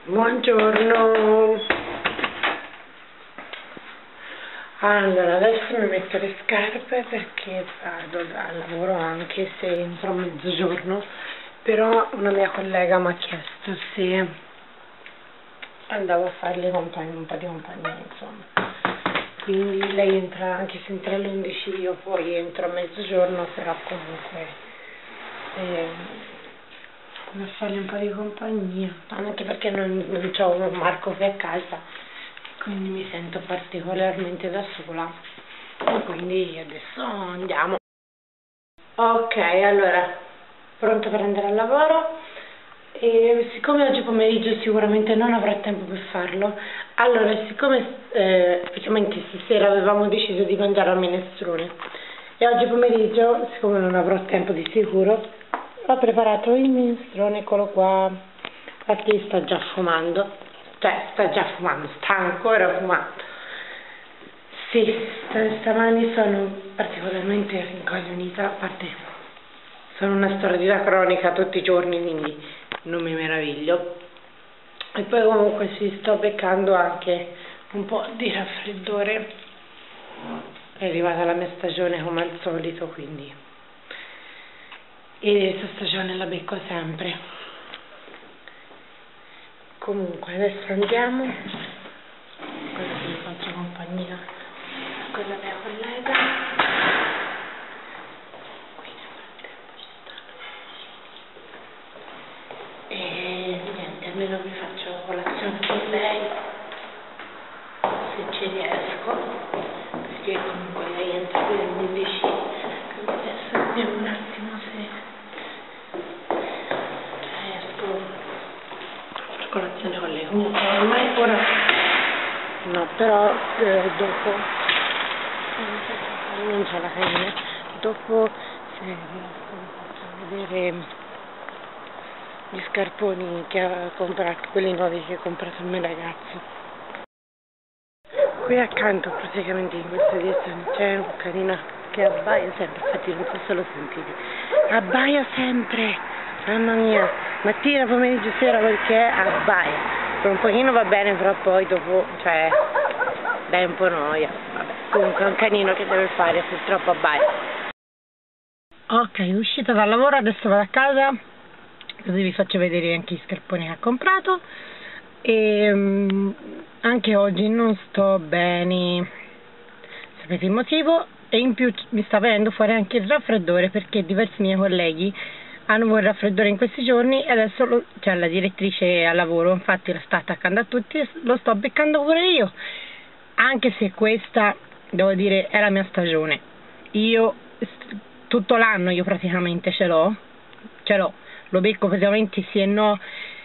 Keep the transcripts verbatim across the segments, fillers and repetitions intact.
Buongiorno. Allora, adesso mi metto le scarpe perché vado al lavoro anche se entro a mezzogiorno, però una mia collega mi ha chiesto se andavo a farle compagnia, un po' di compagnia, insomma. Quindi lei entra, anche se entra alle undici, io poi entro a mezzogiorno, però comunque eh, a fargli un po' di compagnia, anche perché non, non c'ho Marco qui a casa, quindi mi sento particolarmente da sola e quindi adesso andiamo. Ok, allora, pronto per andare al lavoro. E siccome oggi pomeriggio sicuramente non avrò tempo per farlo, allora siccome eh, praticamente stasera avevamo deciso di mangiare al minestrone e oggi pomeriggio, siccome non avrò tempo di sicuro, ho preparato il minestrone, eccolo qua. Infatti sta già fumando, cioè sta già fumando, sta ancora fumando. Sì, stamani sono particolarmente rincoglionita, a parte sono una storia da cronaca tutti i giorni, quindi non mi meraviglio. E poi comunque si sto beccando anche un po' di raffreddore, è arrivata la mia stagione come al solito, quindi e questa stagione la becco sempre. Comunque adesso andiamo, quella che mi faccio compagnia, quella mia collega. Qui nel frattempo ci stanno i vicini e niente, almeno mi faccio colazione con lei se ci riesco, perché comunque lei entra qui alle undici, quindi adesso vediamo un attimo se colazione con lei. Comunque ormai ora no, però eh, dopo non c'è la carne, dopo se riesco vi faccio vedere gli scarponi che ha comprato, quelli nuovi che ha comprato il mio ragazzo. Qui accanto praticamente in questa direzione c'è un canino che abbaia sempre, infatti non so se lo sentite, abbaia sempre, mamma mia, mattina, pomeriggio, sera, perché abbaia. Per un pochino va bene, però poi dopo, cioè, dai un po' noia. Vabbè, comunque è un canino che deve fare, purtroppo abbaia. Ok, uscita dal lavoro, adesso vado a casa, così vi faccio vedere anche gli scarponi che ha comprato. E um, anche oggi non sto bene, sapete il motivo, e in più mi sta venendo fuori anche il raffreddore perché diversi miei colleghi hanno avuto il raffreddore in questi giorni e adesso lo, cioè la direttrice al lavoro infatti lo sta attaccando a tutti e lo sto beccando pure io, anche se questa devo dire è la mia stagione. Io tutto l'anno io praticamente ce l'ho ce l'ho lo becco praticamente sì e no,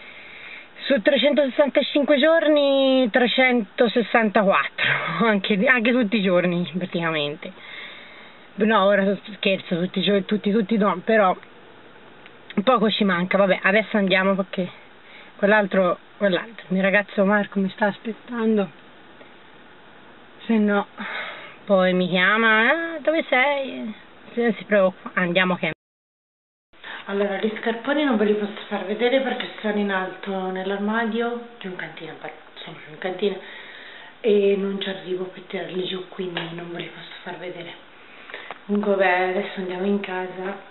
su trecentosessantacinque giorni trecentosessantaquattro, anche, anche tutti i giorni praticamente. No, ora scherzo, tutti i giorni, tutti, tutti no, però poco ci manca. Vabbè, adesso andiamo perché quell'altro, quell'altro, il mio ragazzo Marco mi sta aspettando, se no poi mi chiama, ah, dove sei? Se si preoccupa, andiamo che... Allora, gli scarponi non ve li posso far vedere perché sono in alto nell'armadio, c'è un cantino, insomma c'è un cantino e non ci arrivo per tirarli giù, quindi non ve li posso far vedere. Comunque beh, adesso andiamo in casa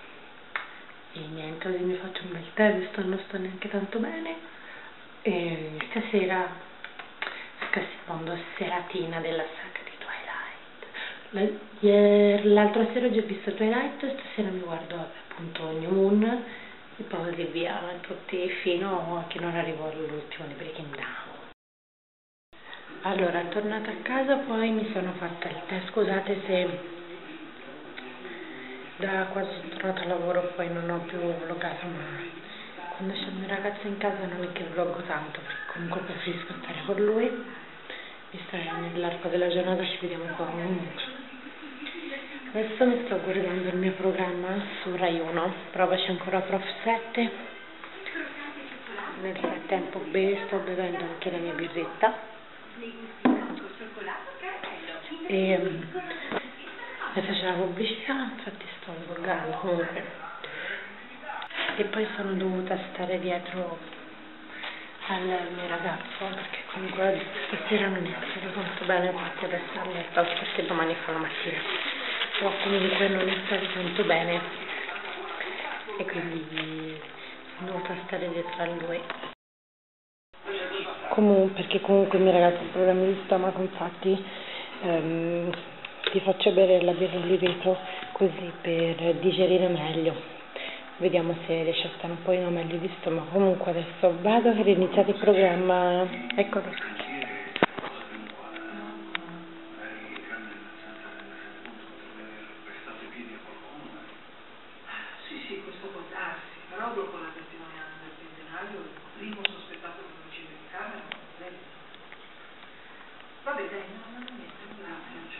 e niente, così mi faccio un bel tè, adesso non sto neanche tanto bene e stasera scassi seratina della saga di Twilight. L'altra sera ho già visto Twilight, stasera mi guardo vabbè, appunto New Moon e poi così via tutti fino a che non arrivo all'ultimo di Breaking Down. Allora, tornata a casa poi mi sono fatta il tè, scusate se da quando sono tornata al lavoro poi non ho più vloggato, ma quando c'è il mio ragazzo in casa non è che vloggo tanto perché comunque preferisco stare con lui, visto che nell'arco della giornata ci vediamo qua comunque. Adesso mi sto guardando il mio programma su Rai uno, prova c'è ancora Prof sette, nel frattempo be sto bevendo anche la mia birretta e adesso c'è la pubblicità, infatti sto vloggando comunque. E poi sono dovuta stare dietro al mio ragazzo, perché comunque stasera non è stato tanto bene, infatti adesso a letto, forse domani fa la mattina, però comunque non è stato tanto bene e quindi sono dovuta stare dietro a lui. Comunque, perché comunque il mio ragazzo ha problemi di stomaco, infatti ehm, ti faccio bere la birra oliveto così per digerire meglio. Vediamo se riesce a stare un po' meglio di stomaco. Comunque adesso vado per iniziare il programma. Eccolo. Sì, sì, questo può darsi, però dopo la testimonianza del centenario, il primo sospettato di omicidio di camera non è lei. Vabbè, dai, no, non niente, grazie.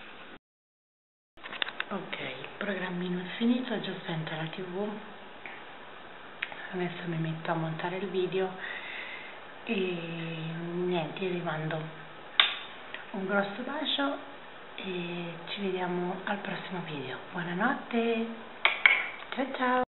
Ok, il programmino è finito, ho già spento la tivù. Adesso mi metto a montare il video e niente, io vi mando un grosso bacio e ci vediamo al prossimo video. Buonanotte, ciao ciao!